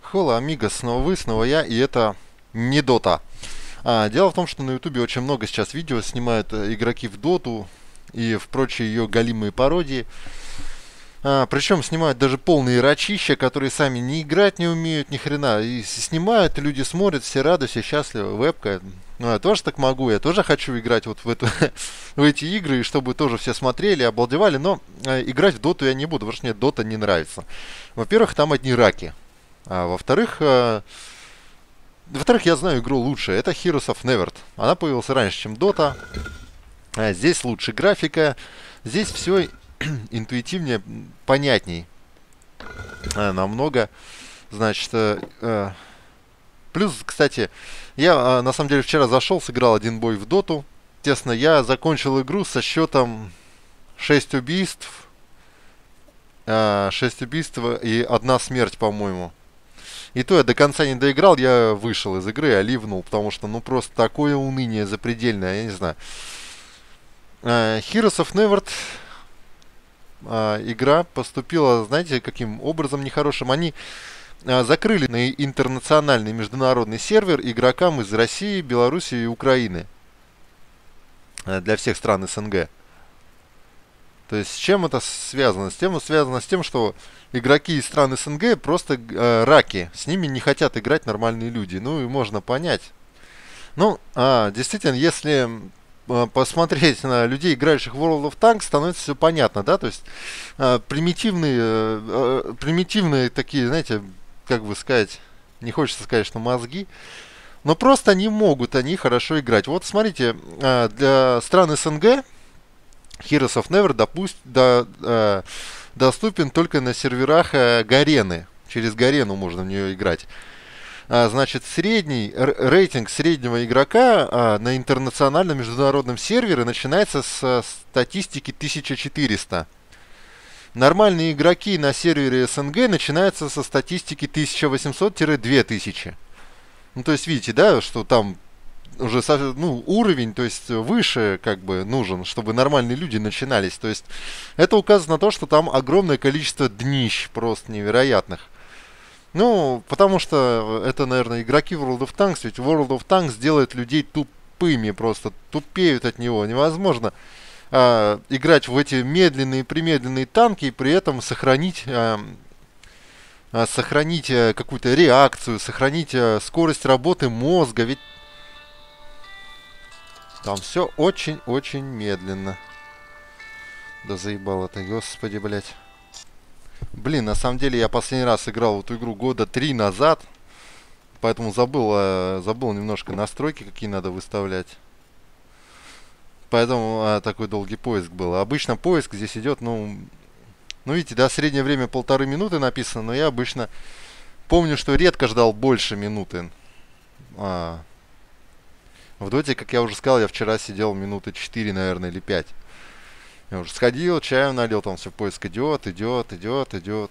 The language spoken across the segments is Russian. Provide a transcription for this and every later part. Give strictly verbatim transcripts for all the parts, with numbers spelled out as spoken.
Хола, амиго, снова вы, снова я, и это не Дота. А, дело в том, что на Ютубе очень много сейчас видео снимают э, игроки в Доту и в прочие ее галимые пародии. А, причем снимают даже полные рачища, которые сами не играть не умеют ни хрена. И с- снимают, люди смотрят, все рады, все счастливы. Вебка. Ну, я тоже так могу, я тоже хочу играть вот в, эту, в эти игры, и чтобы тоже все смотрели, обалдевали. Но э, играть в Доту я не буду, потому что мне Дота не нравится. Во-первых, там одни раки. А во-вторых, э, во-вторых, я знаю игру лучше. Это Heroes of Neverth. Она появилась раньше, чем Dota. А здесь лучше графика. Здесь все интуитивнее, понятней. А, намного. Значит, э, э, плюс, кстати, я э, на самом деле вчера зашел, сыграл один бой в Доту. Естественно, я закончил игру со счетом шесть убийств. э, шесть убийств и одна смерть, по-моему. И то я до конца не доиграл, я вышел из игры, я ливнул, потому что, ну, просто такое уныние запредельное, я не знаю. Э, Heroes of Neverth э, игра поступила, знаете, каким образом нехорошим. Они э, закрыли на интернациональный международный сервер игрокам из России, Белоруссии и Украины. Э, для всех стран СНГ. То есть с чем это связано? С тем связано с тем, что игроки из стран СНГ просто э, раки. С ними не хотят играть нормальные люди. Ну и можно понять. Ну, а, действительно, если э, посмотреть на людей, играющих в World of Tanks, становится все понятно, да? То есть э, примитивные, э, э, примитивные такие, знаете, как бы сказать, не хочется сказать, что мозги, но просто не могут они хорошо играть. Вот смотрите, э, для стран СНГ Heroes of Never допусть, до, э, доступен только на серверах э, Гарены. Через Гарену можно в нее играть. А, значит, средний р- рейтинг среднего игрока а, на интернациональном международном сервере начинается с а, статистики тысяча четыреста. Нормальные игроки на сервере СНГ начинаются со статистики тысяча восемьсот - две тысячи. Ну, то есть, видите, да, что там уже ну, уровень, то есть выше как бы нужен, чтобы нормальные люди начинались. То есть это указывает на то, что там огромное количество днищ просто невероятных. Ну, потому что это, наверное, игроки World of Tanks, ведь World of Tanks делает людей тупыми, просто тупеют от него. Невозможно а, играть в эти медленные, примедленные танки и при этом сохранить... А, а, сохранить а, какую-то реакцию, сохранить а, скорость работы мозга, ведь там все очень-очень медленно. Да заебало это, господи, блять. Блин, на самом деле я последний раз играл в эту игру года три назад. Поэтому забыл, э, забыл немножко настройки, какие надо выставлять. Поэтому э, такой долгий поиск был. Обычно поиск здесь идет, ну... Ну, видите, да, среднее время полторы минуты написано, но я обычно помню, что редко ждал больше минуты. А, в доте, как я уже сказал, я вчера сидел минуты четыре, наверное, или пять. Я уже сходил, чаю налил, там все, поиск идет, идет, идет, идет.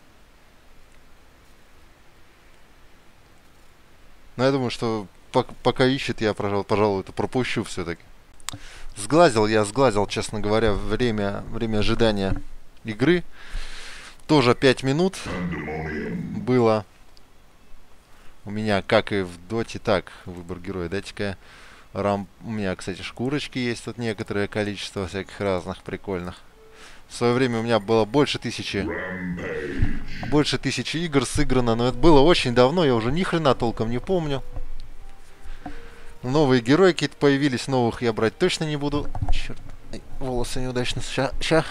Но я думаю, что пок- пока ищет, я, пожалуй, пожалуй, это пропущу все-таки. Сглазил я, сглазил, честно говоря, время, время ожидания игры. Тоже пять минут было. У меня, как и в доте, так, выбор героя. Дайте-ка рам... У меня, кстати, шкурочки есть тут некоторое количество всяких разных прикольных. В свое время у меня было больше тысячи... Больше тысячи игр сыграно, но это было очень давно, я уже ни хрена толком не помню. Новые герои какие-то появились, новых я брать точно не буду. Черт, ай, волосы неудачно. Ща, ща.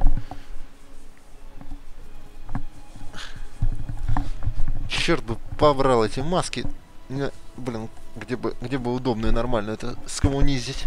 Черт бы побрал эти маски. Не, блин, где бы, где бы удобно и нормально это скоммунизить.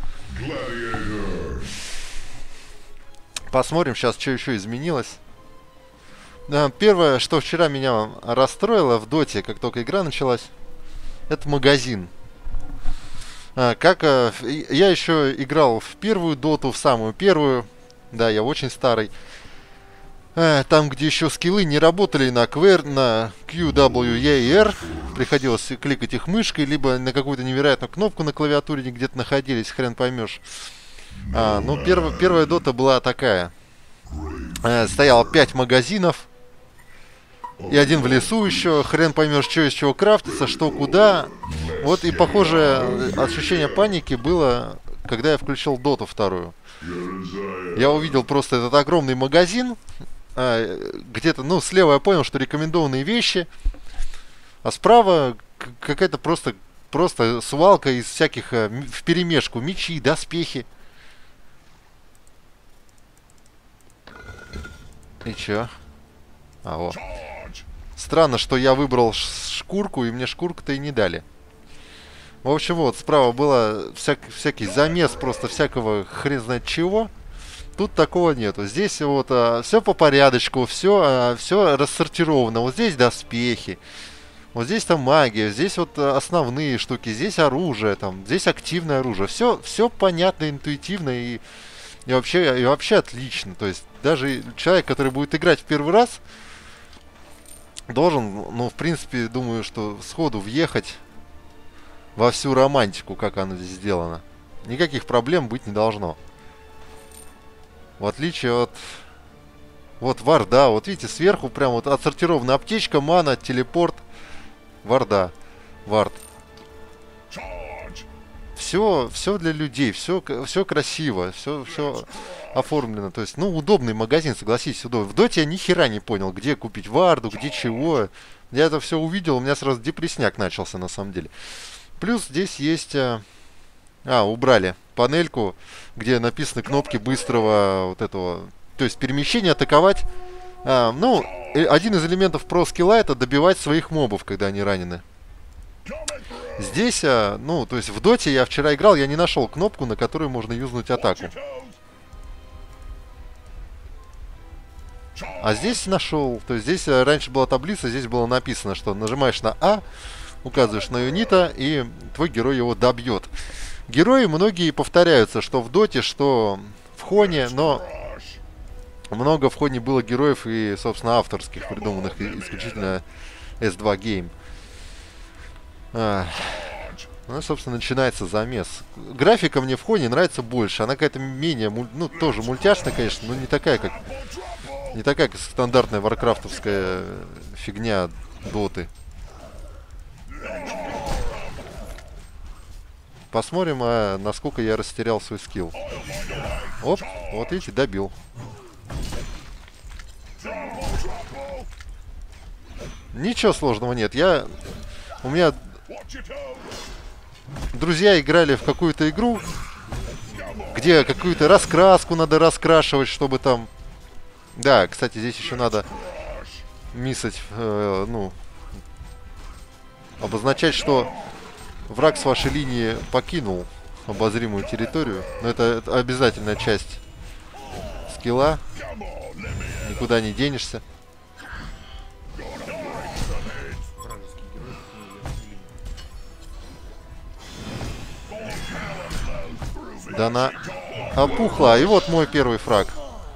Посмотрим сейчас, что еще изменилось. Да, первое, что вчера меня расстроило в доте, как только игра началась, это магазин. А, как а, я еще играл в первую доту, в самую первую. Да, я очень старый. А, там, где еще скиллы не работали на, квер, на Q, W, E и R. Приходилось кликать их мышкой, либо на какую-то невероятную кнопку на клавиатуре где-то находились, хрен поймешь. А, ну, перв, первая дота была такая. А, стояло пять магазинов. И один в лесу еще. Хрен поймешь, что из чего крафтится, что куда. Вот и похожее ощущение паники было, когда я включил доту вторую. Я увидел просто этот огромный магазин. Где-то, ну, слева я понял, что рекомендованные вещи. А справа какая-то просто, просто свалка из всяких вперемешку. Мечи, доспехи. И чё? А, вот. Странно, что я выбрал шкурку, и мне шкурку-то и не дали. В общем, вот, справа было всяк, всякий замес просто всякого хрен знает чего. Тут такого нету. Здесь вот а, все по порядочку, все, а, все рассортировано. Вот здесь доспехи. Вот здесь там магия, здесь вот основные штуки, здесь оружие, там, здесь активное оружие. Все, все понятно, интуитивно и, и, вообще, и вообще отлично. То есть даже человек, который будет играть в первый раз, должен, ну, в принципе, думаю, что сходу въехать во всю романтику, как оно здесь сделано. Никаких проблем быть не должно. В отличие от... Вот варда, вот видите, сверху прям вот отсортирована аптечка, мана, телепорт, варда, вард. Все, все для людей, все, все красиво, все, все оформлено. То есть, ну, удобный магазин, согласитесь, удобный. В доте я ни хера не понял, где купить варду, где чего. Я это все увидел, у меня сразу депрессняк начался, на самом деле. Плюс здесь есть... А, убрали панельку, где написаны кнопки быстрого вот этого... То есть перемещение, атаковать. А, ну, один из элементов про скилла — это добивать своих мобов, когда они ранены. Здесь, а, ну, то есть в доте я вчера играл, я не нашел кнопку, на которую можно юзнуть атаку. А здесь нашел. То есть здесь а, раньше была таблица, здесь было написано, что нажимаешь на А, указываешь на юнита, и твой герой его добьет. Герои многие повторяются, что в доте, что в хоне, но много в хоне было героев и, собственно, авторских, придуманных исключительно эс два Game. А, ну, собственно, начинается замес. Графика мне в хоне нравится больше. Она какая-то менее, ну, тоже мультяшная, конечно, но не такая, как не такая, как стандартная варкрафтовская фигня доты. Посмотрим, а, насколько я растерял свой скилл. Оп, вот видите, добил. Ничего сложного нет. Я... У меня... Друзья играли в какую-то игру, где какую-то раскраску надо раскрашивать, чтобы там... Да, кстати, здесь еще надо миссать, э, ну... Обозначать, что враг с вашей линии покинул обозримую территорию. Но это, это обязательная часть скилла. Никуда не денешься. Да она опухла. И вот мой первый фраг.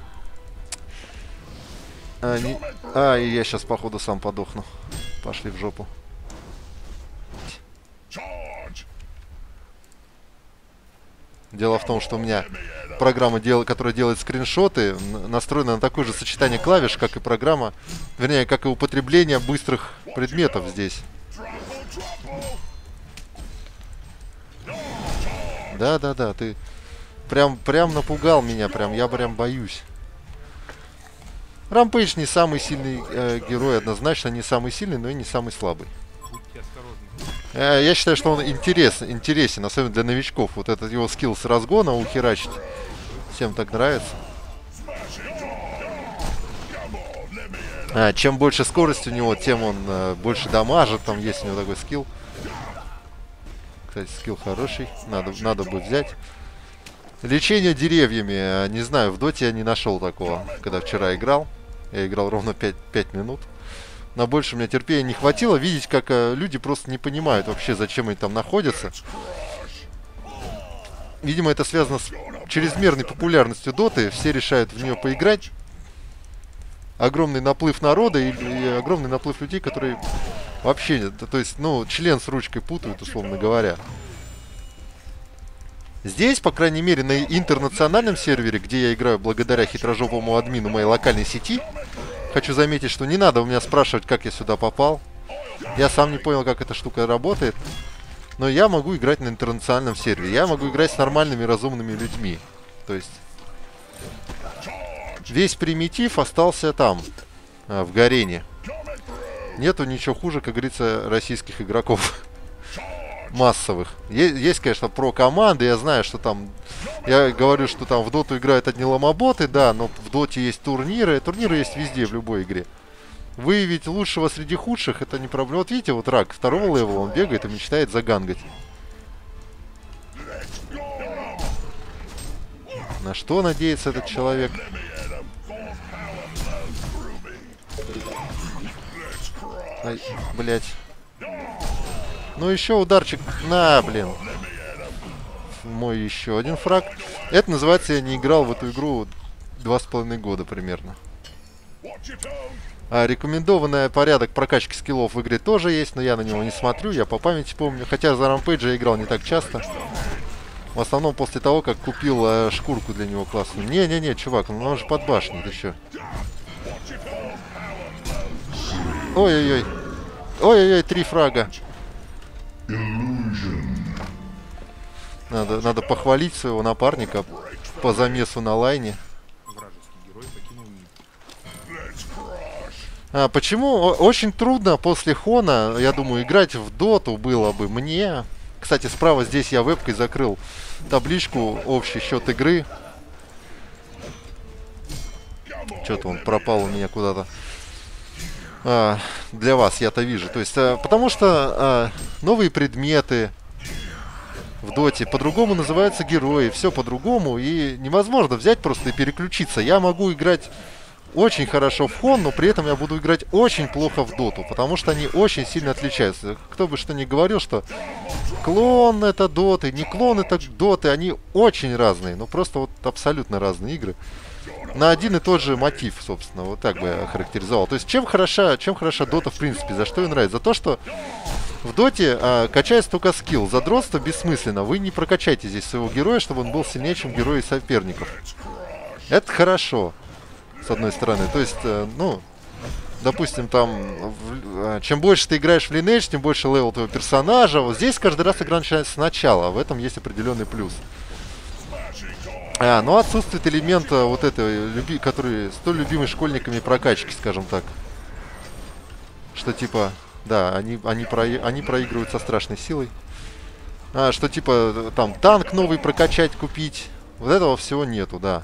А, не... а, и я сейчас, походу, сам подохну. Пошли в жопу. Дело в том, что у меня программа, дел... которая делает скриншоты, настроена на такое же сочетание клавиш, как и программа, вернее, как и употребление быстрых предметов здесь. Да-да-да, ты прям, прям напугал меня, прям, я прям боюсь. Рампейдж не самый сильный э, герой, однозначно не самый сильный, но и не самый слабый. Э, я считаю, что он интерес, интересен, особенно для новичков. Вот этот его скилл с разгона ухерачить. Всем так нравится. А, чем больше скорость у него, тем он э, больше дамажит. Там есть у него такой скилл. Кстати, скилл хороший. Надо, надо будет взять. Лечение деревьями. Не знаю, в доте я не нашел такого, когда вчера играл. Я играл ровно пять минут. На больше у меня терпения не хватило. Видеть, как э, люди просто не понимают вообще, зачем они там находятся. Видимо, это связано с чрезмерной популярностью доты. Все решают в нее поиграть. Огромный наплыв народа и, и огромный наплыв людей, которые вообще, то есть, ну, член с ручкой путают, условно говоря. Здесь, по крайней мере, на интернациональном сервере, где я играю благодаря хитрожопому админу моей локальной сети, хочу заметить, что не надо у меня спрашивать, как я сюда попал. Я сам не понял, как эта штука работает. Но я могу играть на интернациональном сервере. Я могу играть с нормальными, разумными людьми. То есть весь примитив остался там, в Гарене. Нету ничего хуже, как говорится, российских игроков. Массовых. Есть, есть, конечно, про-команды. Я знаю, что там... Я говорю, что там в доту играют одни ломоботы, да, но в доте есть турниры. Турниры есть везде, в любой игре. Выявить лучшего среди худших — это не проблема. Вот видите, вот рак второго левела, он бегает и мечтает загангать. На что надеется этот человек? Ай, блять. Ну еще ударчик. На, блин. Мой еще один фраг. Это называется, я не играл в эту игру два с половиной года примерно. А, рекомендованный порядок прокачки скиллов в игре тоже есть, но я на него не смотрю, я по памяти помню. Хотя за Rampage я играл не так часто. В основном после того, как купил э, шкурку для него классную. Не-не-не, чувак, ну он же под башней, ты чё? Ой-ой-ой. Ой-ой-ой, три фрага. Надо, надо похвалить своего напарника по замесу на лайне. А, почему? Очень трудно после Хона, я думаю, играть в доту было бы мне. Кстати, справа здесь я вебкой закрыл табличку «Общий счет игры». Что-то он пропал у меня куда-то. А, для вас я-то вижу. То есть, а, потому что а, новые предметы в доте по-другому называются герои. Все по-другому. И невозможно взять просто и переключиться. Я могу играть очень хорошо в Хон, но при этом я буду играть очень плохо в доту, потому что они очень сильно отличаются. Кто бы что ни говорил, что клон это доты, не клон это доты, они очень разные, ну просто вот абсолютно разные игры. На один и тот же мотив, собственно, вот так бы я характеризовал. То есть чем хороша, чем хороша дота в принципе, за что ее нравится? За то, что в доте а, качается только скилл. Задротство бессмысленно. Вы не прокачаете здесь своего героя, чтобы он был сильнее, чем герои соперников. Это хорошо. С одной стороны, то есть, э, ну, допустим, там, в, э, чем больше ты играешь в Lineage, тем больше левел твоего персонажа. Вот здесь каждый раз игра начинается сначала, в этом есть определенный плюс. А, но отсутствует элемент вот этой, люби, который столь любимый школьниками прокачки, скажем так. Что типа, да, они, они, про, они проигрывают со страшной силой. А, что типа, там, танк новый прокачать, купить. Вот этого всего нету, да.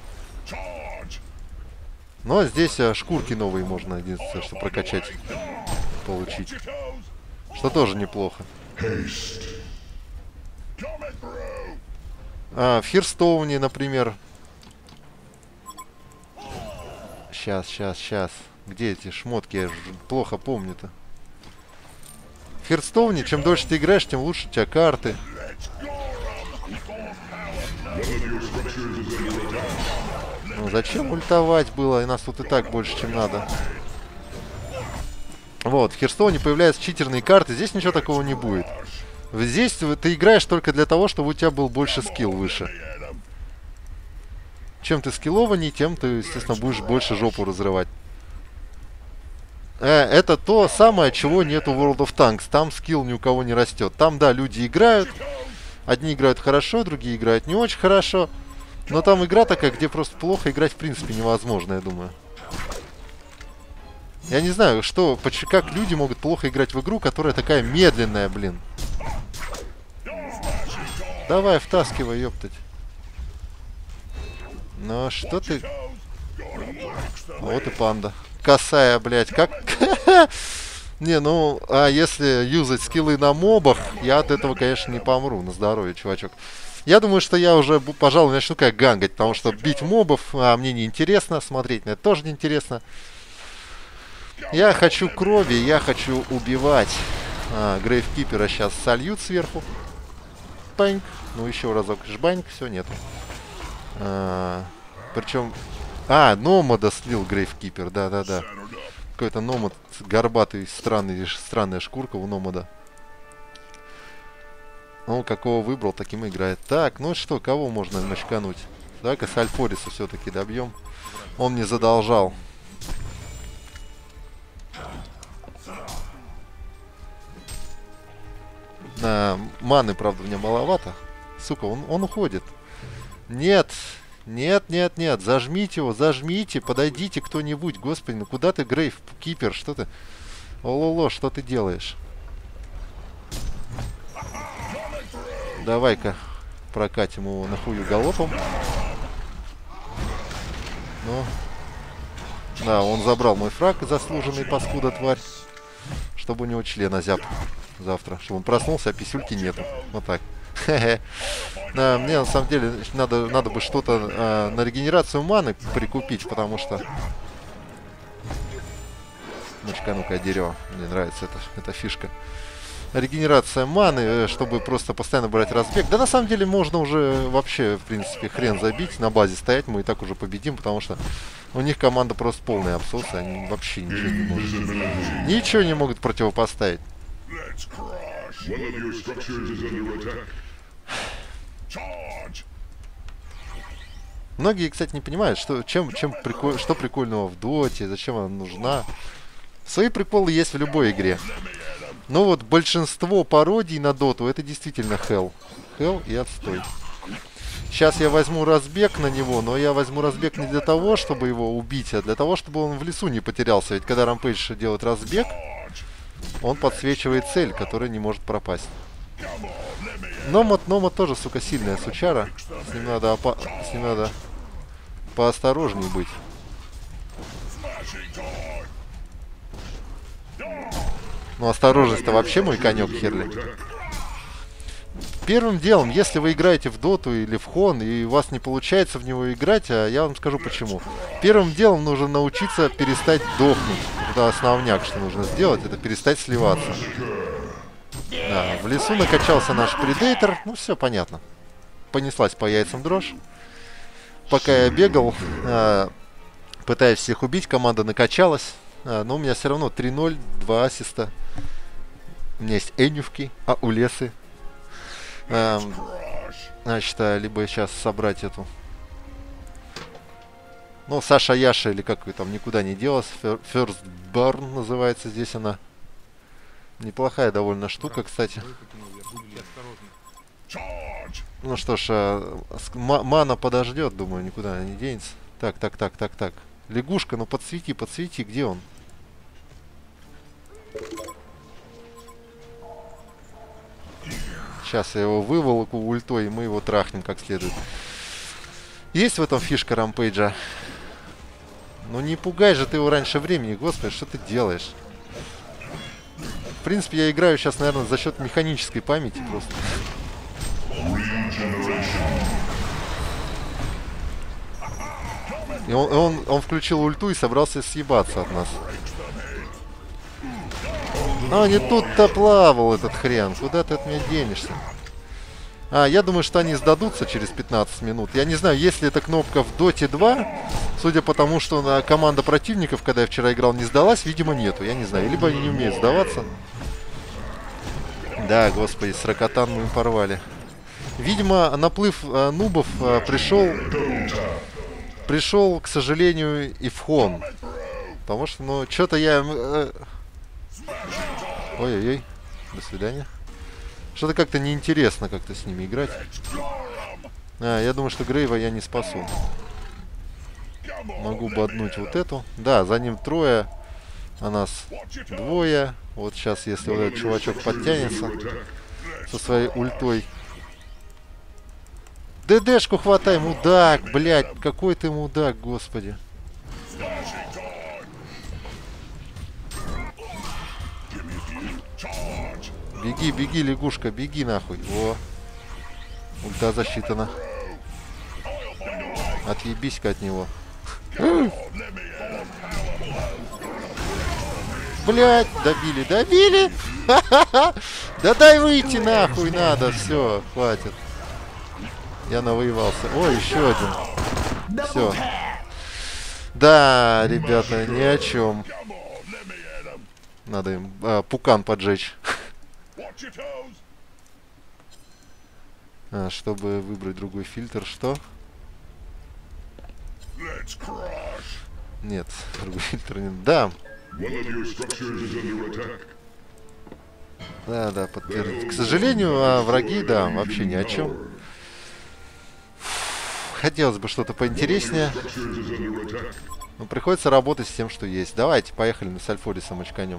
Но здесь а, шкурки новые можно, единственное, что прокачать, получить. Что тоже неплохо. А, в Хирстоуне, например. Сейчас, сейчас, сейчас. Где эти шмотки? Я же плохо помню-то. В Хирстоуне, чем дольше ты играешь, тем лучше у тебя карты. Ну, зачем ультовать было? И нас тут и так больше, чем надо. Вот, в Хирстоуне появляются читерные карты. Здесь ничего такого не будет. Здесь ты играешь только для того, чтобы у тебя был больше скилл выше. Чем ты скиллованней, тем ты, естественно, будешь больше жопу разрывать. Э, это то самое, чего нету в World of Tanks. Там скилл ни у кого не растет. Там, да, люди играют. Одни играют хорошо, другие играют не очень хорошо. Но там игра такая, где просто плохо играть в принципе невозможно, я думаю. Я не знаю, что, как люди могут плохо играть в игру, которая такая медленная, блин. Давай, втаскивай, ёптать. Ну, что ты... Вот и панда. Косая, блядь, как... Не, ну, а если юзать скиллы на мобах, я от этого, конечно, не помру. На здоровье, чувачок. Я думаю, что я уже, пожалуй, начну как гангать, потому что бить мобов а, мне не интересно, смотреть на это тоже не интересно. Я хочу крови, я хочу убивать. А, Грейвкипера сейчас сольют сверху. Баньк. Ну, еще разок жбаньк, все, нету. А, причем... А, Номада слил Грейвкипер, да-да-да. Какой-то Номад, горбатый, странный, странная шкурка у Номада. Ну, какого выбрал, таким и играет. Так, ну что, кого можно мочкануть? Давай-ка с Альфориса все-таки добьем. Он мне задолжал. А, маны, правда, у меня маловато. Сука, он, он уходит. Нет, нет, нет, нет. Зажмите его, зажмите. Подойдите кто-нибудь. Господи, ну куда ты, Грейв, Кипер? Что ты? Ололо, что ты делаешь? Давай-ка прокатим его нахую галопом. Ну. Да, он забрал мой фраг, заслуженный паскуда тварь. Чтобы у него члена зяб завтра. Чтобы он проснулся, а писюльки нету. Вот так. А, мне на самом деле надо, надо бы что-то а, на регенерацию маны прикупить, потому что... Ну-ка, ну-ка, дерево. Мне нравится эта, эта фишка. Регенерация маны, чтобы просто постоянно брать разбег. Да на самом деле можно уже вообще, в принципе, хрен забить. На базе стоять мы и так уже победим, потому что у них команда просто полная абсурд. Они вообще ничего не могут. Ничего не могут противопоставить. Многие, кстати, не понимают, что, чем, чем приколь, что прикольного в доте, зачем она нужна. Свои приколы есть в любой игре. Но вот большинство пародий на доту это действительно hell. Hell и отстой. Сейчас я возьму разбег на него, но я возьму разбег не для того, чтобы его убить, а для того, чтобы он в лесу не потерялся. Ведь когда Рампейдж делает разбег, он подсвечивает цель, которая не может пропасть. Номад, Номад тоже, сука, сильная сучара. С ним надо, опа с ним надо поосторожней быть. Ну, осторожность-то вообще мой конек, Херли. Первым делом, если вы играете в доту или в хон, и у вас не получается в него играть, а я вам скажу почему. Первым делом нужно научиться перестать дохнуть. Это основняк, что нужно сделать, это перестать сливаться. Да, в лесу накачался наш предейтор, ну все понятно. Понеслась по яйцам дрожь. Пока я бегал, э, пытаясь всех убить, команда накачалась. А, но у меня все равно три ноль, два ассиста. У меня есть энювки, а у Лесы. А, значит, а, либо сейчас собрать эту. Ну, Саша Яша, или как ее там, никуда не делась. First Burn называется здесь она. Неплохая довольно штука, кстати. Ну что ж, а, мана подождет, думаю, никуда не денется. Так, так, так, так, так. Лягушка, ну подсвети, подсвети, где он? Сейчас я его выволоку ультой, и мы его трахнем как следует. Есть в этом фишка Рампейджа? Ну не пугай же ты его раньше времени, господи, что ты делаешь? В принципе, я играю сейчас, наверное, за счет механической памяти просто. И он, он, он включил ульту и собрался съебаться от нас. А, не тут-то плавал этот хрен. Куда ты от меня денешься? А, я думаю, что они сдадутся через пятнадцать минут. Я не знаю, есть ли эта кнопка в доте два. Судя по тому, что на команда противников, когда я вчера играл, не сдалась, видимо, нету. Я не знаю. Либо они не умеют сдаваться. Да, господи, сорокатан мы им порвали. Видимо, наплыв э, нубов э, пришел... Пришел, к сожалению, и в хон. Потому что, ну, что-то я... Э... Ой-ой-ой. До свидания. Что-то как-то неинтересно как-то с ними играть. А, я думаю, что Грейва я не спасу. Могу боднуть вот эту. Да, за ним трое. А нас двое. Вот сейчас, если вот этот чувачок подтянется со своей ультой. ДДшку хватай, мудак, блядь. Какой ты мудак, господи. Беги, беги, лягушка, беги нахуй. Во. Ульта засчитана. Отъебись-ка от него. Блядь, добили, добили. Да дай выйти нахуй надо. Все, хватит. Я навоевался. О, еще один. Все. Да, ребята, ни о чем. Надо им а, пукан поджечь. А, чтобы выбрать другой фильтр, что? Нет, другой фильтр не... Да. Да, да, подтвердить. К сожалению, а враги, да, вообще ни о чем. Хотелось бы что-то поинтереснее. Но приходится работать с тем, что есть. Давайте, поехали на Сальфорисом очканем.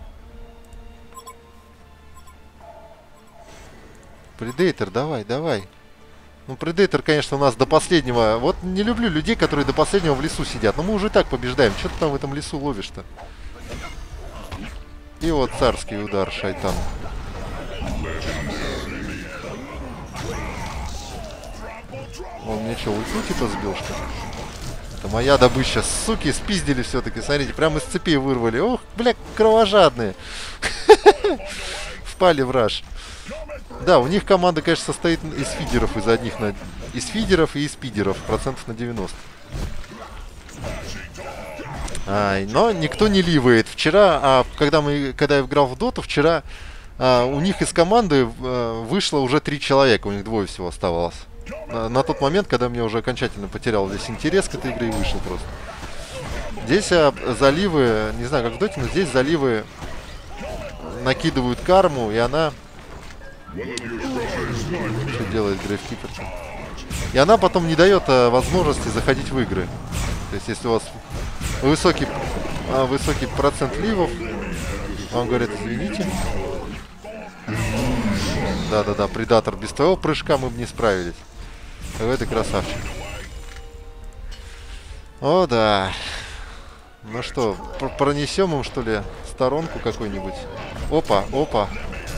Предейтор, давай, давай. Ну, Предейтор, конечно, у нас до последнего... Вот не люблю людей, которые до последнего в лесу сидят. Но мы уже и так побеждаем. Что ты там в этом лесу ловишь-то? И вот царский удар, шайтан. Он мне что, ульту типа сбил, что ли? Это моя добыча. Суки, спиздили все-таки. Смотрите, прямо из цепи вырвали. Ох, бля, кровожадные. Впали в раж. Да, у них команда, конечно, состоит из фидеров, из одних на... Из фидеров и из пидеров. Процентов на девяносто. Ай, но никто не ливает. Вчера, а, когда, мы, когда я играл в доту, вчера а, у них из команды а, вышло уже три человека. У них двое всего оставалось. На, на тот момент, когда мне уже окончательно потерял весь интерес к этой игре и вышел просто. Здесь а, заливы, не знаю как в доте, но здесь заливы накидывают карму, и она... Что делает Грейвкипер? И она потом не дает а, возможности заходить в игры. То есть, если у вас высокий, а, высокий процент ливов, вам говорят, извините. Да-да-да, предатор. Без твоего прыжка мы бы не справились. Какой ты красавчик. О, да. Ну что, пр пронесем им, что ли, сторонку какой-нибудь? Опа, опа.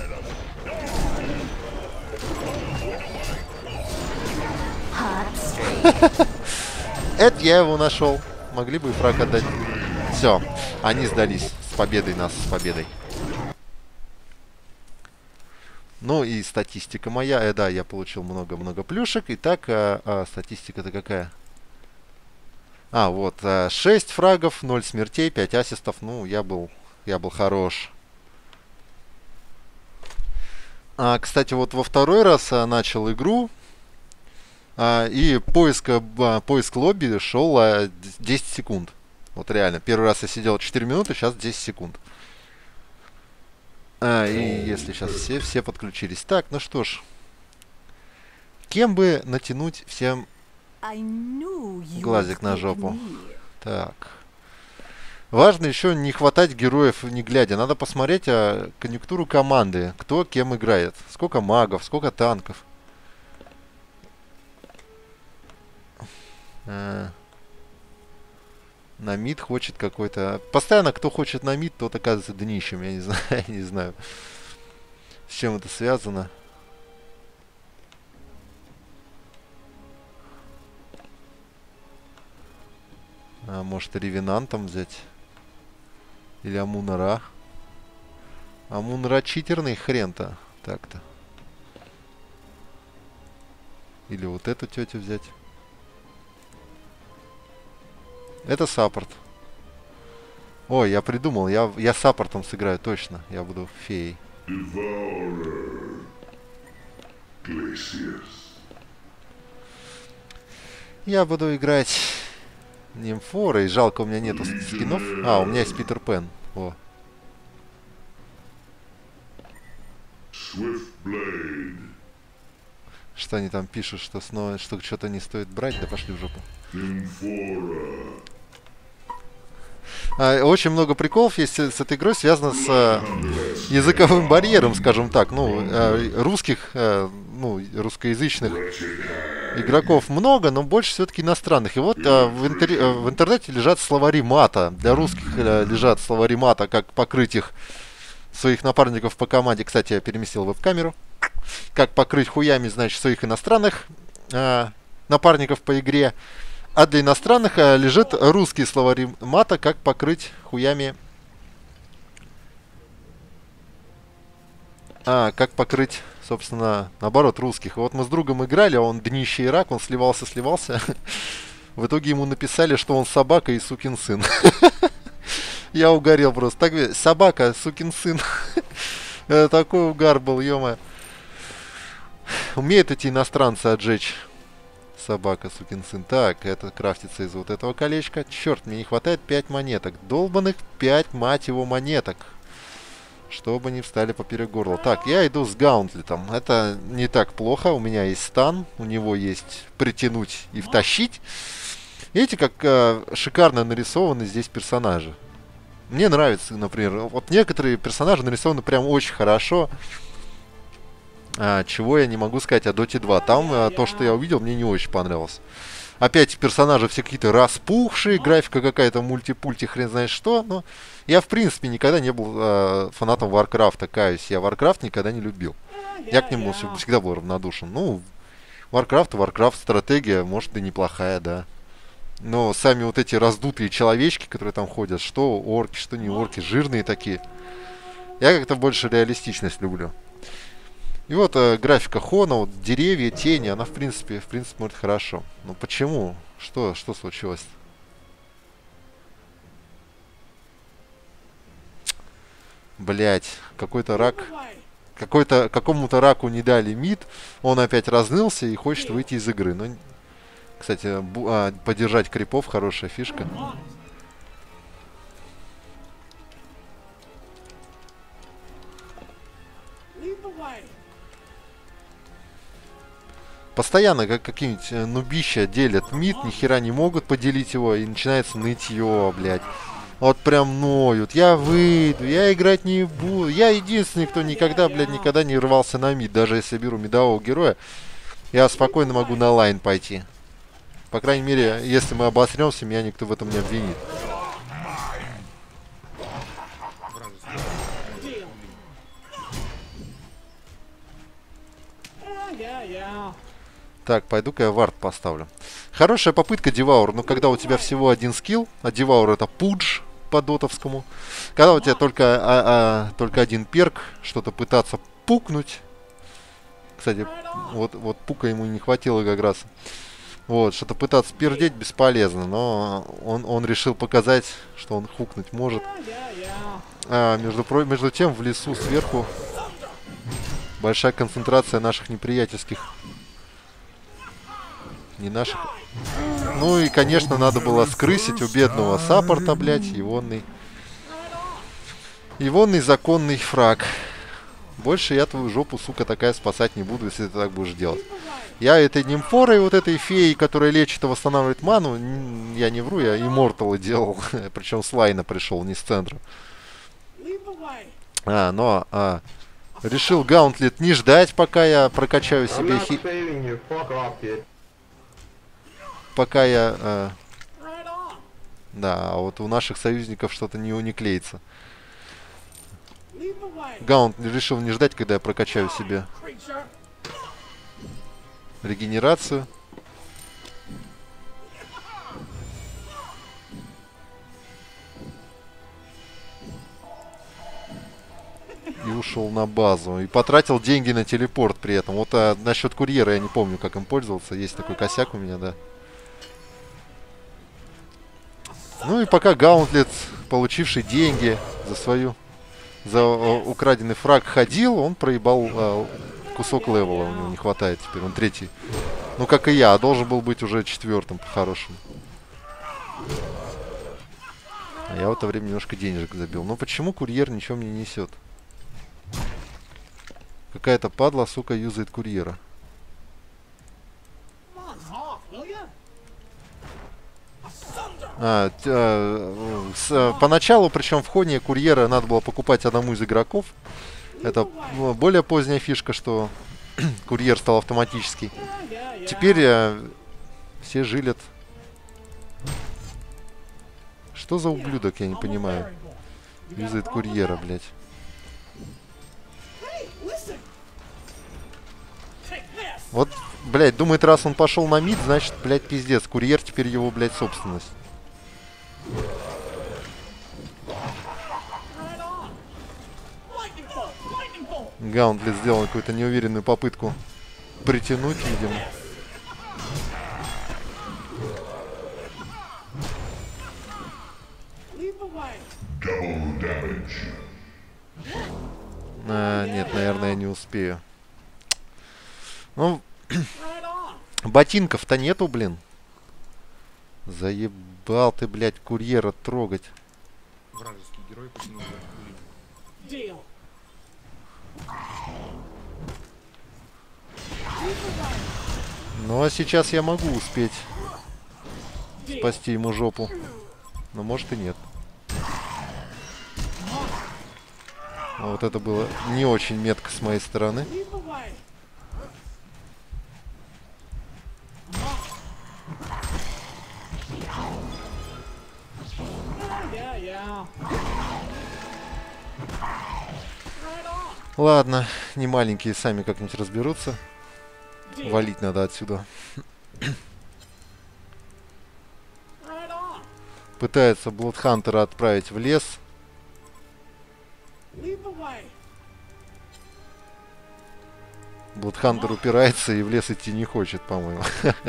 Это я его нашел. Могли бы и фраг отдать. Все, они сдались. С победой нас, с победой. Ну и статистика моя. Э, да, я получил много-много плюшек. Итак, а, а, статистика-то какая? А, вот. А, шесть фрагов, ноль смертей, пять ассистов. Ну, я был, я был хорош. А, кстати, вот во второй раз а, начал игру. А, и поиск, а, поиск лобби шел а, десять секунд. Вот реально. Первый раз я сидел четыре минуты, сейчас десять секунд. А, и если сейчас все, все подключились. Так, ну что ж. Кем бы натянуть всем глазик на жопу? Так. Важно еще не хватать героев не глядя. Надо посмотреть а, конъюнктуру команды. Кто кем играет. Сколько магов, сколько танков. А, на мид хочет какой-то... Постоянно кто хочет на мид, тот оказывается днищем. Я не знаю, я не знаю, с чем это связано. А может ревенантом взять? Или Амун-Ра? Амун-Ра читерный хрен-то. Так-то. Или вот эту тетю взять. Это саппорт. Ой, я придумал. Я, я саппортом сыграю, точно. Я буду феей. Я буду играть Нимфорой. Жалко, у меня нету скинов. А, у меня есть Питер Пен. О. Что они там пишут, что снова что что-то не стоит брать? Да пошли в жопу. А, очень много приколов есть с, с этой игрой, связано с а, языковым барьером, скажем так. Ну, а, русских, а, ну, русскоязычных игроков много, но больше все-таки иностранных. И вот а, в, интер... в интернете лежат словари мата. Для русских а, лежат словари мата, как покрыть их, своих напарников по команде. Кстати, я переместил веб-камеру. Как покрыть хуями, значит, своих иностранных а, напарников по игре. А для иностранных а, лежит русский словарь мата, как покрыть хуями... А, как покрыть, собственно, наоборот, русских. И вот мы с другом играли, а он днище и рак, он сливался-сливался. В итоге ему написали, что он собака и сукин сын. Я угорел просто. Так, собака, сукин сын. Такой угар был, ё-моё. Умеют эти иностранцы отжечь. Собака, сукин сын. Так, это крафтится из вот этого колечка. Черт, мне не хватает пять монеток. Долбаных пять, мать его, монеток. Чтобы не встали поперек горла. Так, я иду с Гаунтлетом. Это не так плохо. У меня есть стан. У него есть притянуть и втащить. Видите, как э, шикарно нарисованы здесь персонажи. Мне нравится, например, вот некоторые персонажи нарисованы прям очень хорошо. А, чего я не могу сказать о Доте два. Там а, то, что я увидел, мне не очень понравилось. Опять персонажи все какие-то распухшие, графика какая-то мультипульти, хрен знает что. Но я, в принципе, никогда не был э, фанатом Варкрафта, каюсь. Я Варкрафт никогда не любил. Я к нему всегда был равнодушен. Ну, Варкрафт, Варкрафт, стратегия, может, и неплохая, да. Но сами вот эти раздутые человечки, которые там ходят, что орки, что не орки, жирные такие. Я как-то больше реалистичность люблю. И вот э, графика Хона, вот деревья, тени, она в принципе, в принципе, смотрит хорошо. Но почему? Что, что случилось? Блять, какой-то рак. Какой-то, какому-то раку не дали мид. Он опять разнылся и хочет выйти из игры. Но, кстати, бу а, поддержать крипов хорошая фишка. Постоянно как какие-нибудь нубища делят мид, ни хера не могут поделить его, и начинается нытье, блядь. Вот прям ноют. Я выйду, я играть не буду. Я единственный, кто никогда, блядь, никогда не рвался на мид. Даже если беру мидового героя, я спокойно могу на лайн пойти. По крайней мере, если мы обосремся, меня никто в этом не обвинит. Так, пойду-ка я вард поставлю. Хорошая попытка Деваур, но когда у тебя всего один скилл, а Деваур это пудж по дотовскому. Когда у тебя только, а, а, только один перк, что-то пытаться пукнуть. Кстати, вот, вот пука ему не хватило как раз. Вот, что-то пытаться пердеть бесполезно, но он, он решил показать, что он хукнуть может. А, между, между тем, в лесу сверху большая концентрация наших неприятельских. Не наших. Ну и, конечно, надо было скрысить у бедного саппорта, блядь, егонный. Егонный законный фраг. Больше я твою жопу, сука, такая спасать не буду, если ты так будешь делать. Я этой нимфорой, вот этой феей, которая лечит и восстанавливает ману, я не вру, я иммортала делал. Причем с лайна пришел, не с центра. А, но... А, решил Гаунтлет не ждать, пока я прокачаю себе хи... Пока я... Э... Да, а вот у наших союзников что-то не, не клеится. Гаунт решил не ждать, когда я прокачаю себе регенерацию. И ушел на базу. И потратил деньги на телепорт при этом. Вот а, насчет курьера я не помню, как им пользоваться. Есть такой косяк у меня, да. Ну и пока Гаунтлет, получивший деньги за свою, за э, украденный фраг, ходил, он проебал э, кусок левела, у него не хватает теперь, он третий. Ну как и я, должен был быть уже четвертым по-хорошему. А я в это время немножко денежек забил. Но почему курьер ничего мне не несет? Какая-то падла, сука, юзает курьера. А, а, с, а, поначалу, причем в хоне курьера надо было покупать одному из игроков. Это ну, более поздняя фишка, что курьер стал автоматический. Теперь а, все жилят. Что за ублюдок, я не понимаю. Юзает курьера, блядь. Вот, блядь, думает, раз он пошел на мид, значит, блядь, пиздец. Курьер теперь его, блядь, собственность. Гаунтлет сделал какую-то неуверенную попытку притянуть, видимо. А, нет, наверное, я не успею. Ну, ботинков-то нету, блин. Заебал ты, блядь, курьера трогать. Вражеский герой потянул. Ну а сейчас я могу успеть спасти ему жопу. Но может и нет. Вот это было не очень метко с моей стороны. Ладно, не маленькие, сами как-нибудь разберутся. Валить надо отсюда. Пытается Блудхантера отправить в лес. Блудхантер упирается и в лес идти не хочет, по-моему.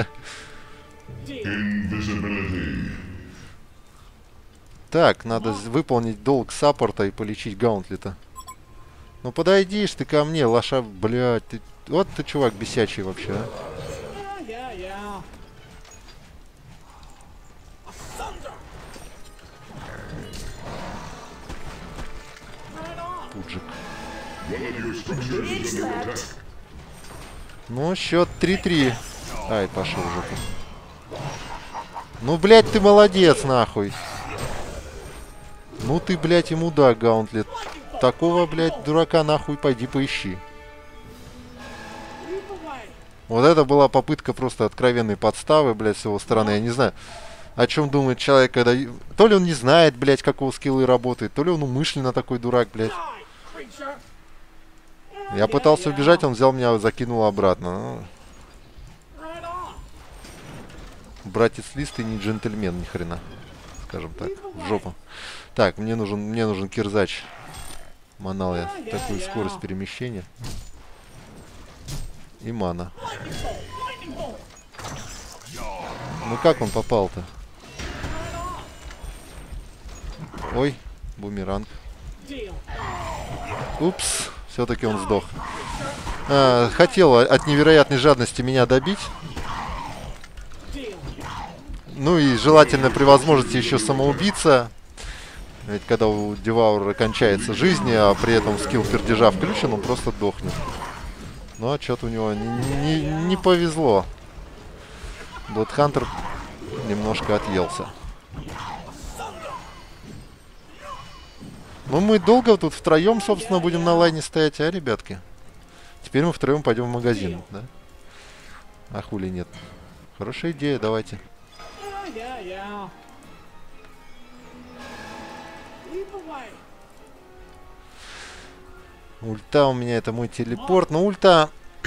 Так, надо выполнить долг саппорта и полечить Гаунтлета. Ну подойдишь ты ко мне, лоша, блядь, ты... Вот ты чувак бесячий вообще, а. Пуджик. Ну, счет три-три. Ай, пошел уже. Ну, блядь, ты молодец, нахуй. Ну ты, блядь, ему да, Гаунтлет. Такого, блядь, дурака нахуй пойди поищи. Вот это была попытка просто откровенной подставы, блядь, с его стороны. Я не знаю, о чем думает человек, когда... То ли он не знает, блядь, как его скиллы работают, то ли он умышленно такой дурак, блядь. Я пытался убежать, он взял меня, закинул обратно. Братец Лист и не джентльмен, ни хрена. Скажем так, в жопу. Так, мне нужен, мне нужен кирзач. Манал я такую скорость перемещения. И мана. Ну как он попал-то? Ой, бумеранг. Упс, все-таки он сдох. А, хотел от невероятной жадности меня добить. Ну и желательно при возможности еще самоубийца. Ведь когда у Деваура кончается жизнь, а при этом скилл пердежа включен, он просто дохнет. Ну а что-то у него не, не, не повезло. Блудхантер немножко отъелся. Ну мы долго тут втроем, собственно, будем на лайне стоять, а, ребятки? Теперь мы втроем пойдем в магазин, да? А хули нет. Хорошая идея, давайте. Ульта у меня, это мой телепорт. Но ульта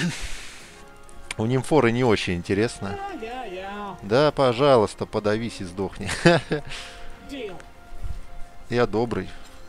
у нимфоры не очень интересно. Да, пожалуйста, подавись и сдохни. Я добрый.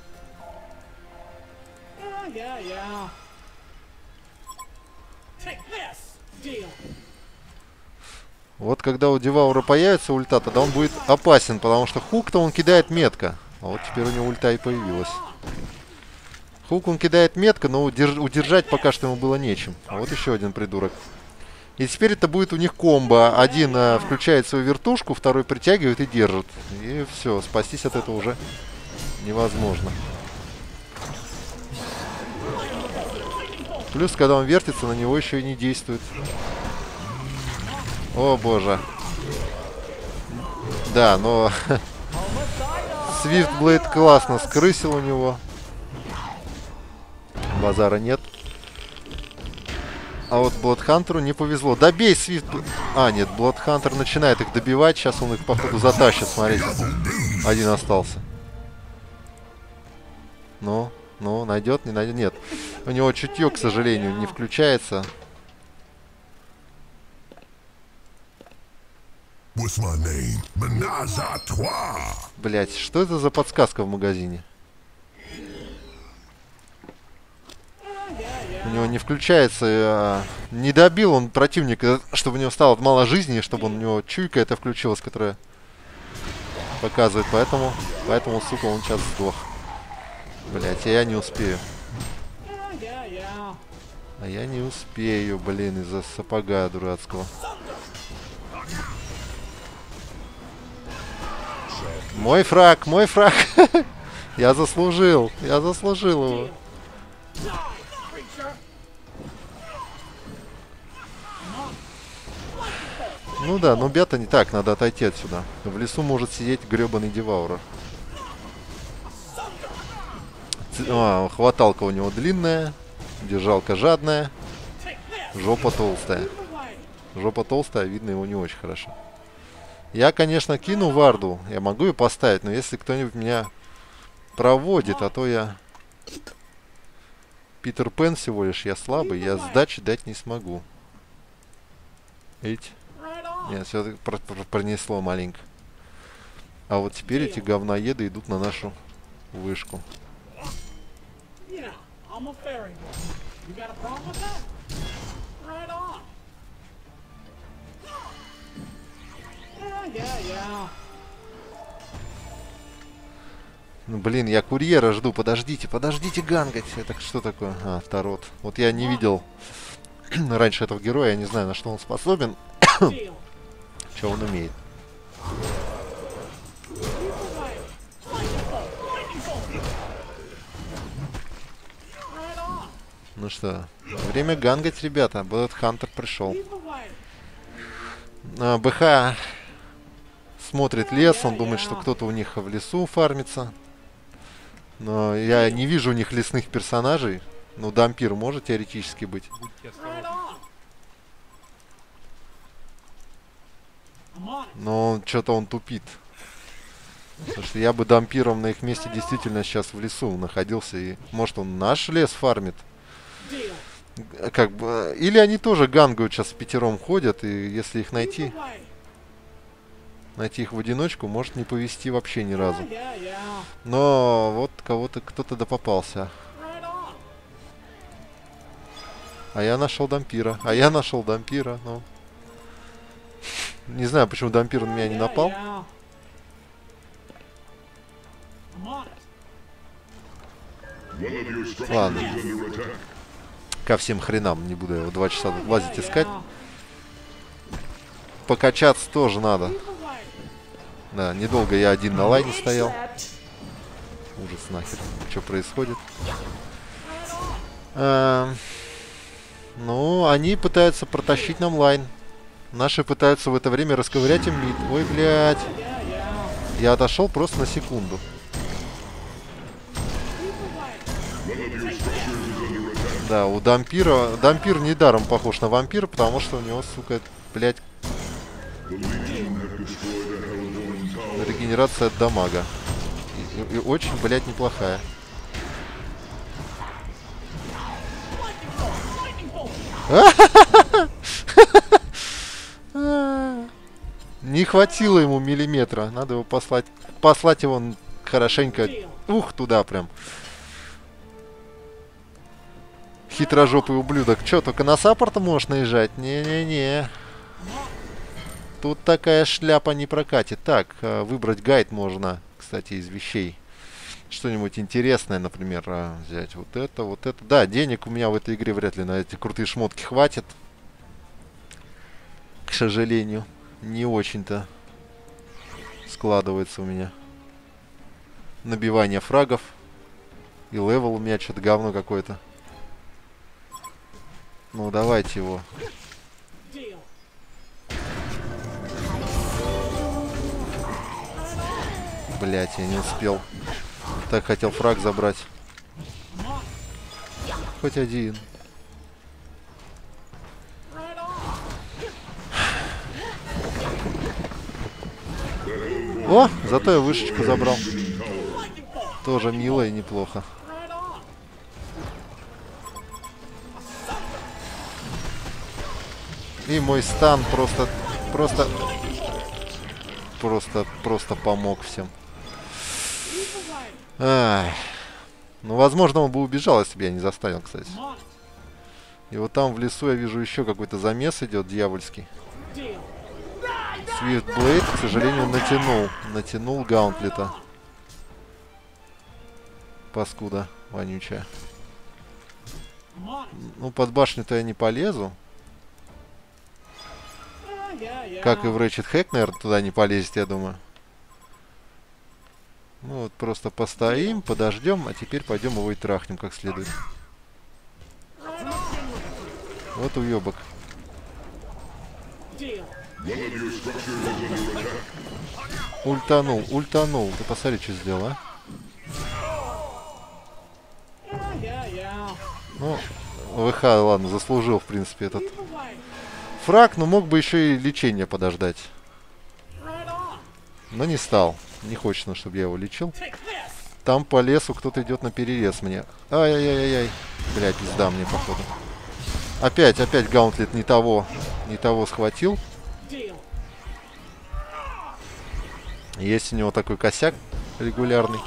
Вот когда у Деваура появится ульта, тогда он будет опасен, потому что хук-то он кидает метко. А вот теперь у него ульта и появилась. Хук он кидает метко, но удерж удержать пока что ему было нечем. А вот еще один придурок. И теперь это будет у них комбо. Один э, включает свою вертушку, второй притягивает и держит. И все, спастись от этого уже невозможно. Плюс, когда он вертится, на него еще и не действует. О боже. Да, но Свифтблейд классно скрысил у него. Базара нет. А вот Блудхантеру не повезло. Добей Свифт... А, нет, Блудхантер начинает их добивать. Сейчас он их, походу, затащит, смотрите. Один остался. Ну, ну, найдет, не найдет. Нет. У него чутье, к сожалению, не включается. Блять, что это за подсказка в магазине? У него не включается, а, не добил он противника, чтобы у него стало мало жизни, чтобы он, у него чуйка это включилась, которая показывает, поэтому, поэтому, сука, он сейчас сдох. Блять, а я не успею. А я не успею, блин, из-за сапога дурацкого. Мой фраг, мой фраг. Я заслужил, я заслужил его. Ну да, но бета не так, надо отойти отсюда. В лесу может сидеть гребаный деваурер. А, хваталка у него длинная, держалка жадная, жопа толстая. Жопа толстая, видно его не очень хорошо. Я, конечно, кину варду, я могу ее поставить, но если кто-нибудь меня проводит, а то я... Питер Пен всего лишь, я слабый, я сдачи дать не смогу. Видите? Нет, все пр пр пронесло маленько. А вот теперь эти говноеды идут на нашу вышку. Ну, блин, я курьера жду. Подождите, подождите гангать. Это что такое? А, Тарот. Вот я не видел раньше этого героя. Я не знаю, на что он способен. Что он умеет. Ну что, время гангать, ребята. Блэд Хантер пришел. А, БХ смотрит лес. Он думает, что кто-то у них в лесу фармится. Но я не вижу у них лесных персонажей. Ну, Дампир может теоретически быть. Но что-то он тупит. Потому что я бы Дампиром на их месте действительно сейчас в лесу находился. И может он наш лес фармит. Как бы. Или они тоже гангают сейчас пятером ходят. И если их найти... Найти их в одиночку может не повезти вообще ни разу. Но вот кого-то кто-то допопался. А я нашел Дампира. А я нашел Дампира. Ну. Не знаю, почему Дампир на меня не напал. Ладно. Ко всем хренам. Не буду его два часа лазить искать. Покачаться тоже надо. Да, недолго я один на лайне стоял. Ужас нахер. Что происходит? А, ну, они пытаются протащить нам лайн. Наши пытаются в это время расковырять им мид. Ой, блядь. Я отошел просто на секунду. Да, у Дампира... Дампир недаром похож на вампира, потому что у него, сука, блядь... Регенерация от дамага. И, и очень, блядь, неплохая. Не хватило ему миллиметра. Надо его послать. Послать его хорошенько. Ух, туда прям. Хитрожопый ублюдок. Че, только на саппорта можешь наезжать? Не-не-не. Тут такая шляпа не прокатит. Так, выбрать гайд можно, кстати, из вещей. Что-нибудь интересное, например, взять вот это, вот это. Да, денег у меня в этой игре вряд ли на эти крутые шмотки хватит. К сожалению, не очень-то складывается у меня. Набивание фрагов. И левел у меня что-то говно какое-то. Ну, давайте его. Блять, я не успел. Так хотел фраг забрать. Хоть один. О, зато я вышечку забрал. Тоже мило и неплохо. И мой стан просто, просто, просто, просто помог всем. Ах. Ну, возможно, он бы убежал, если бы я не заставил, кстати. И вот там в лесу я вижу еще какой-то замес идет дьявольский. Свифтблейд, к сожалению, натянул. Натянул гаунтлета. Паскуда вонючая. Ну, под башню-то я не полезу. Как и в Ratchet Hack, наверное, туда не полезет, я думаю. Ну вот, просто постоим, подождем, а теперь пойдем его и трахнем как следует. Вот уебок. Ультанул, ультанул. Ты посмотри, что сделал, а? Ну, ВХ, ладно, заслужил, в принципе, этот фраг, но мог бы еще и лечение подождать. Но не стал. Не хочет, ну, чтобы я его лечил. Там по лесу кто-то идет на перерез мне. Ай-яй-яй-яй. Бля, пизда мне, походу. Опять, опять гаунтлет не того, не того схватил. Есть у него такой косяк регулярный.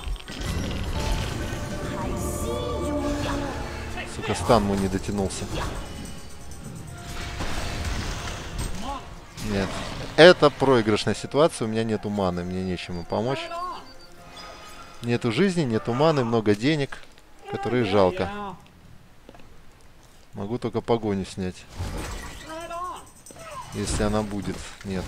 Сука, стан ему не дотянулся. Нет. Это проигрышная ситуация, у меня нету маны, мне нечему помочь. Нету жизни, нету маны, много денег, которые жалко. Могу только погоню снять. Если она будет. Нет.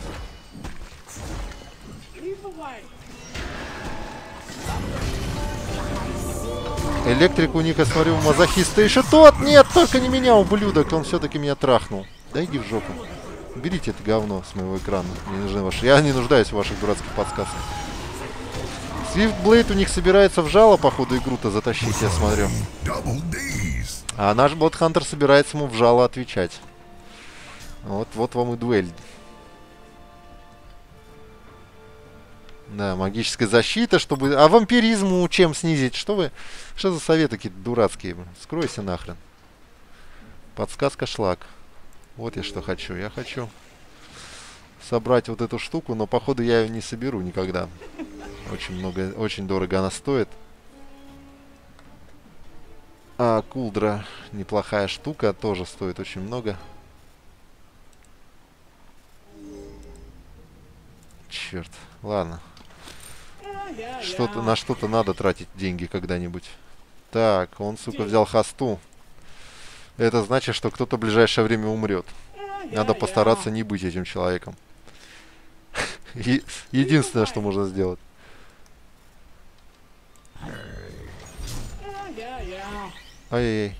Электрик у Ника, смотрю, мазохиста еще тот. Нет, только не меня, ублюдок. Он все-таки меня трахнул. Да иди в жопу. Уберите это говно с моего экрана. Мне нужны ваши... Я не нуждаюсь в ваших дурацких подсказках. Свифтблейд у них собирается в жало, походу, игру-то затащить, я смотрю. А наш Bloodhunter собирается ему в жало отвечать. Вот, вот вам и дуэль. Да, магическая защита, чтобы... А вампиризму чем снизить? Что вы... Что за советы какие-то дурацкие? Скройся нахрен. Подсказка шлак. Вот я что хочу. Я хочу собрать вот эту штуку, но походу я ее не соберу никогда. Очень много, очень дорого она стоит. А кулдра неплохая штука, тоже стоит очень много. Черт, ладно. Что-то на что-то надо тратить деньги когда-нибудь. Так, он, сука, взял хосту. Это значит, что кто-то в ближайшее время умрет. Надо постараться не быть этим человеком. Единственное, что можно сделать. Ай-яй-яй.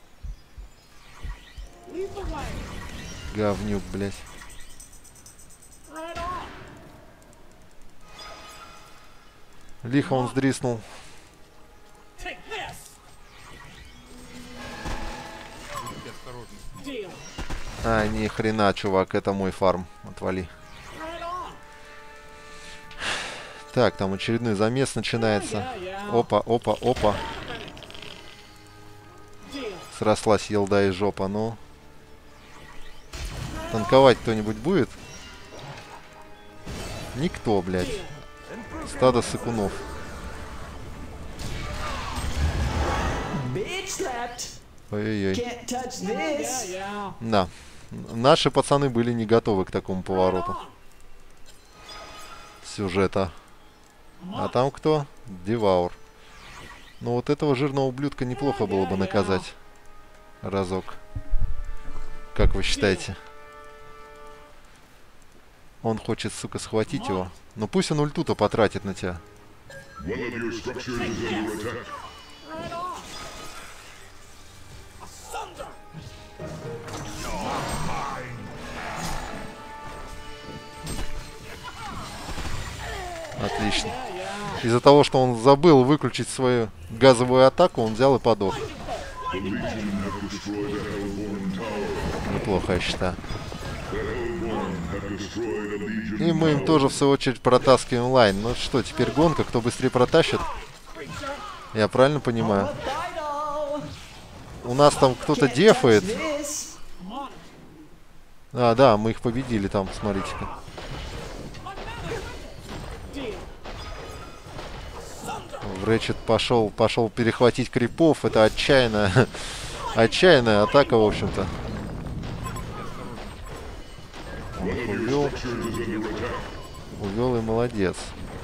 Говнюк, блядь. Лихо он сдриснул. А, ни хрена, чувак, это мой фарм. Отвали. Так, там очередной замес начинается. Опа, опа, опа. Срослась елда и жопа, ну. Танковать кто-нибудь будет? Никто, блядь. Стадо сыкунов. Ой-ой-ой. Да. Наши пацаны были не готовы к такому повороту сюжета. А там кто? Деваур. Ну вот этого жирного ублюдка неплохо было бы наказать. Разок. Как вы считаете? Он хочет, сука, схватить его. Ну пусть он ульту-то потратит на тебя. Отлично. Из-за того, что он забыл выключить свою газовую атаку, он взял и подох. Неплохо, я считаю. И мы им тоже, в свою очередь, протаскиваем лайн. Ну что, теперь гонка, кто быстрее протащит? Я правильно понимаю? У нас там кто-то дефает. А, да, мы их победили там, смотрите-ка. Рэчет пошел, пошел перехватить крипов. Это отчаянная, отчаянная атака, в общем-то. Увел. Увел и молодец.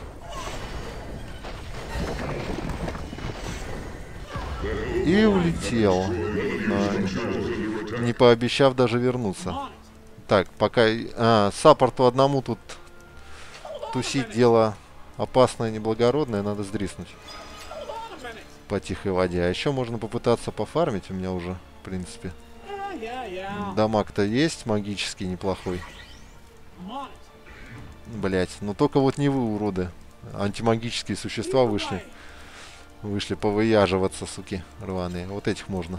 И улетел. Но не пообещав даже вернуться. Так, пока... А, саппорту одному тут тусить дело опасное, неблагородное. Надо сдриснуть по тихой воде. А еще можно попытаться пофармить. У меня уже, в принципе, дамаг-то есть магический неплохой. Блять, ну только вот не вы, уроды. Антимагические существа вышли. Вышли повыяживаться, суки, рваные. Вот этих можно.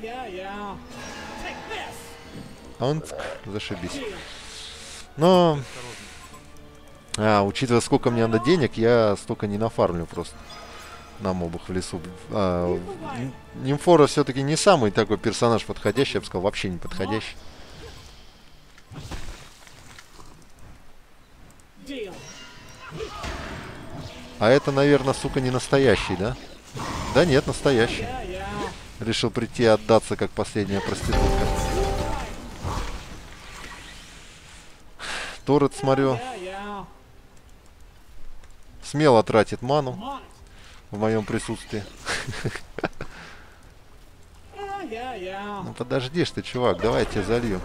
Он зашибись. Но... А, учитывая, сколько мне надо денег, я столько не нафармлю просто. На мобах в лесу. А, Нимфора все-таки не самый такой персонаж подходящий, я бы сказал, вообще не подходящий. А это, наверное, сука, не настоящий, да? Да нет, настоящий. Решил прийти и отдаться, как последняя проститутка. Торет, смотрю, смело тратит ману в моем присутствии. Ну подожди ж ты, чувак, давай я тебя залью.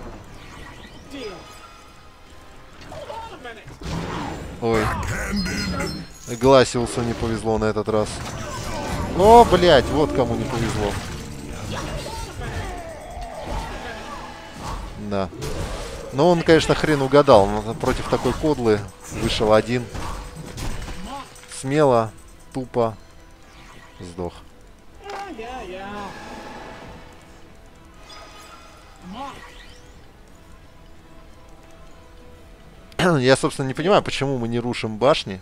Ой. Гласиусу не повезло на этот раз. О, блядь, вот кому не повезло. Да. Но он, конечно, хрен угадал. Но против такой кодлы вышел один. Смело, тупо сдох. Я, собственно, не понимаю, почему мы не рушим башни.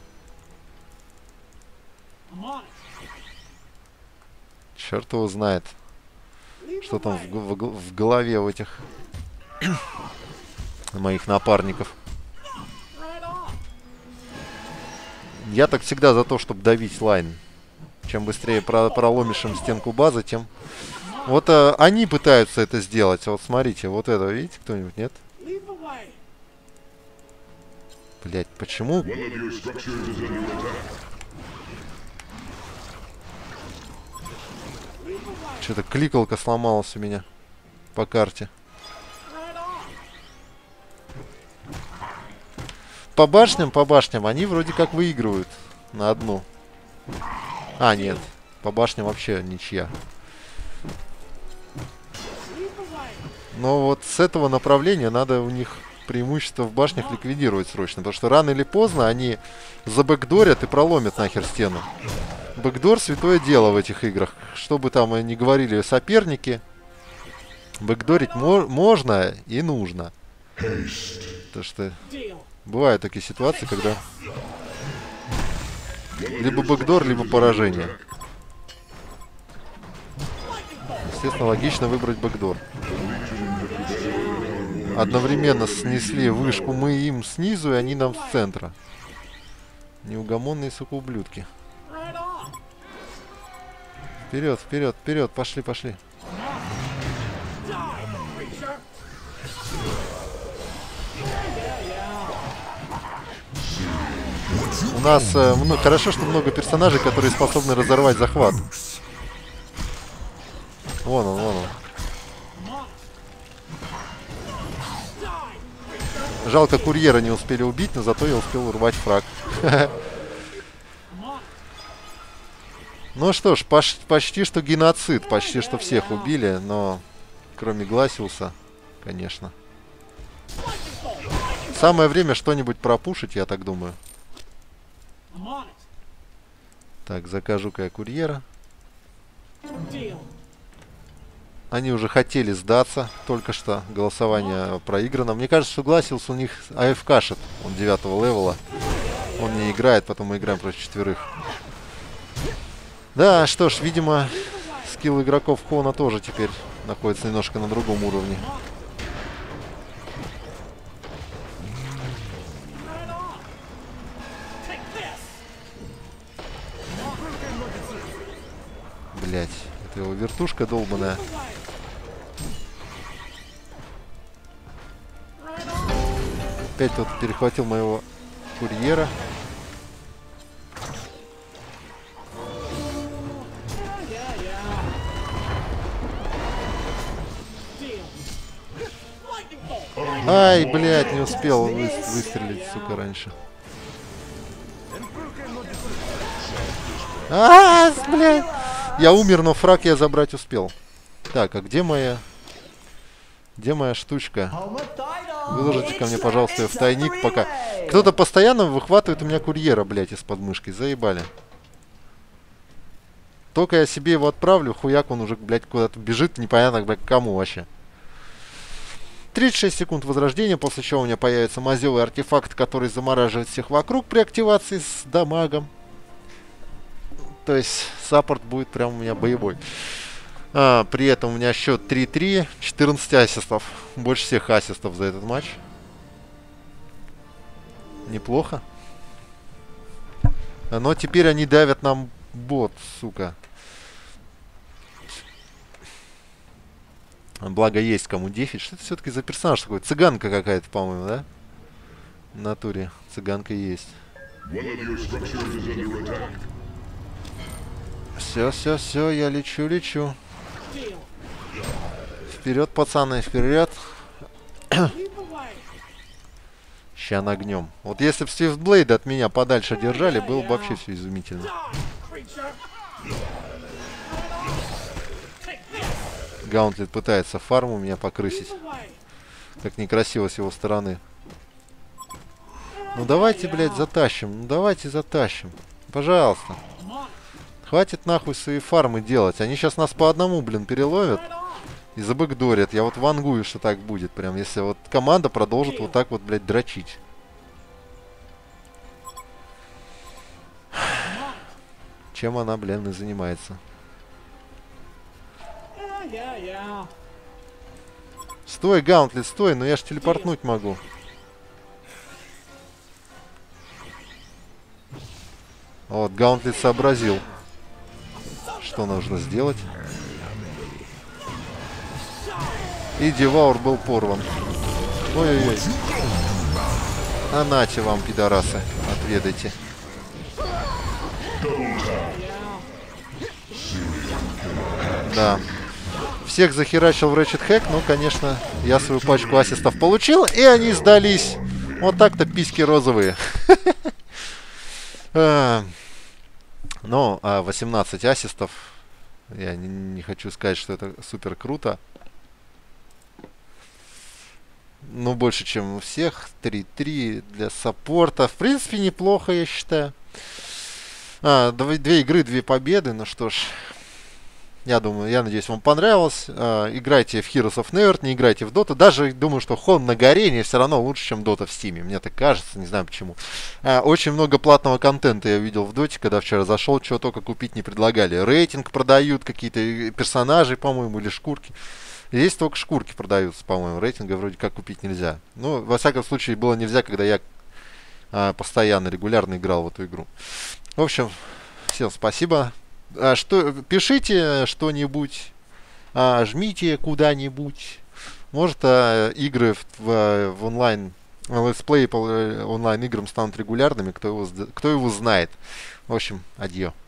Черт его знает, что там в, в, в голове у этих моих напарников. Я так всегда за то, чтобы давить лайн. Чем быстрее про проломишь им стенку базы, тем... Вот а, они пытаются это сделать. Вот смотрите, вот это, видите, кто-нибудь, нет? Блять, почему? Что-то кликалка сломалась у меня по карте. По башням, по башням, они вроде как выигрывают на одну. А, нет. По башням вообще ничья. Но вот с этого направления надо у них преимущество в башнях ликвидировать срочно. Потому что рано или поздно они забэкдорят и проломят нахер стену. Бэкдор — святое дело в этих играх. Что бы там ни говорили соперники, бэкдорить мо можно и нужно. Потому что бывают такие ситуации, когда либо бэкдор, либо поражение. Естественно, логично выбрать бэкдор. Одновременно снесли вышку мы им снизу, и они нам с центра. Неугомонные, сука, ублюдки. Вперед, вперед, вперед, пошли, пошли. У нас э, много, хорошо, что много персонажей, которые способны разорвать захват. Вон он, вон он. Жалко, курьера не успели убить, но зато я успел урвать фраг. Ну что ж, поч почти что геноцид, почти что всех убили, но кроме Гласиуса, конечно. Самое время что-нибудь пропушить, я так думаю. Так, закажу-ка я курьера. Они уже хотели сдаться, только что голосование проиграно. Мне кажется, что Гласиус у них АФКшит, он девятого левела. Он не играет, потом мы играем против четверых. Да, что ж, видимо, скилл игроков Хона тоже теперь находится немножко на другом уровне. Блять, это его вертушка долбаная. Опять тут перехватил моего курьера. Ай, блядь, не успел вы выстрелить, сука, раньше. А, блядь. Я умер, но фраг я забрать успел. Так, а где моя... Где моя штучка? Выложите ко мне, пожалуйста, в тайник, пока... Кто-то постоянно выхватывает у меня курьера, блядь, из подмышки. Заебали. Только я себе его отправлю, хуяк, он уже, блядь, куда-то бежит, непонятно, блядь, к кому вообще. тридцать шесть секунд возрождения, после чего у меня появится мазевый артефакт, который замораживает всех вокруг при активации с дамагом. То есть саппорт будет прям у меня боевой. А, при этом у меня счет три-три, четырнадцать ассистов. Больше всех ассистов за этот матч. Неплохо. Но теперь они давят нам бот, сука. Благо есть кому дефить. Что это все-таки за персонаж такой? Цыганка какая-то, по-моему, да? В натуре цыганка есть. Все, все, все, я лечу, лечу. Вперед, пацаны, вперед. Ща нагнем. Вот если бы Свифтблейд от меня подальше держали, было бы вообще все изумительно. Гаунтлет пытается фарму меня покрысить. Как некрасиво с его стороны. Ну давайте, блядь, затащим. Ну давайте затащим. Пожалуйста. Хватит нахуй свои фармы делать. Они сейчас нас по одному, блин, переловят. И забэкдорят. Я вот вангую, что так будет. Прям, если вот команда продолжит вот так вот, блядь, дрочить. Чем она, блин, и занимается. Стой, Гаунтлет, стой. Ну я ж телепортнуть могу. Вот, Гаунтлет сообразил, что нужно сделать. И Деваур был порван. Ой-ой-ой. А нате вам, пидорасы. Отведайте. Да. Всех захерачил в Ratchet Hack. Ну, конечно, я свою пачку ассистов получил. И они сдались. Вот так-то письки розовые. Ну, восемнадцать ассистов. Я не хочу сказать, что это супер круто. Ну, больше, чем у всех. три-три для саппорта. В принципе, неплохо, я считаю. А, две, две игры, две победы. Ну что ж. Я думаю, я надеюсь, вам понравилось. А, играйте в Heroes of Neverwinter, не играйте в Dota. Даже думаю, что Хон на горе все равно лучше, чем Dota в Steam. Мне так кажется, не знаю почему. А, очень много платного контента я видел в Доте, когда вчера зашел, чего только купить не предлагали. Рейтинг продают, какие-то персонажи, по-моему, или шкурки. Здесь только шкурки продаются, по-моему. Рейтинга вроде как купить нельзя. Ну, во всяком случае, было нельзя, когда я а, постоянно, регулярно играл в эту игру. В общем, всем спасибо. А, что, пишите что-нибудь, а, жмите куда-нибудь. Может, а, игры в, в, в онлайн, летсплей по онлайн играм станут регулярными, кто его, кто его знает. В общем, адьё.